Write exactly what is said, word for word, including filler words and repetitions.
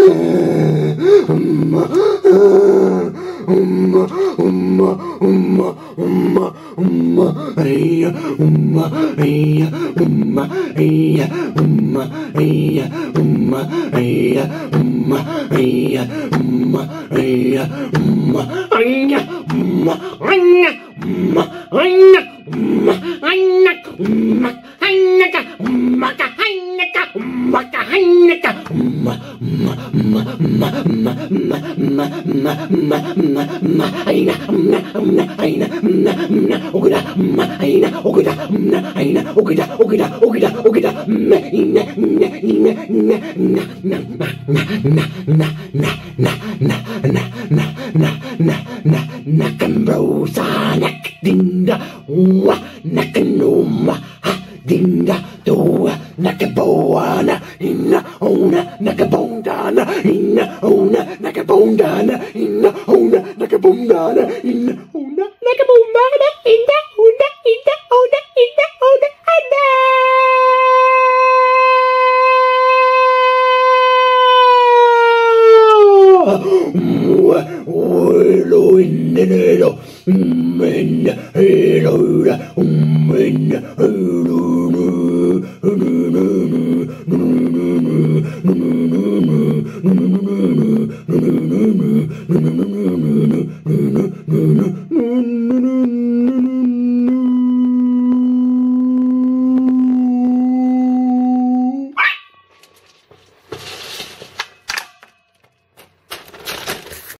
umma, umma, umma, umma, umma, umma, ayya, umma, ayya, umma, ayya, umma, ayya, umma, ayya, umma, ayya, umma, ayya, umma, ayya, umma, ayya, umma, ayya, umma, ayya, umma, ayya, umma, ayya, umma, ayya, umma, umma, umma, umma, umma, umma, umma, umma, umma, umma, umma, ayna, umma, umma, ayna, umma, umma, ogda, umma, ayna, ogda, umma, ayna, ogda, ogda, ogda, ogda, umma, inna, inna, inna, inna, inna, na, na, na, na, na, na, na, na, na, na, na, na, nakambrosa, nakdinda, wa, nakanuma, ha, dinda, doa, nakaboana, inna, ona, nakabondana, inna, ona, nakabondana, inna, ona, nakabondana, inna, ona, nakabondana, inna, ona, inna, ona, inna, ona, anna. Hello in the hello, men, hello, men, hello,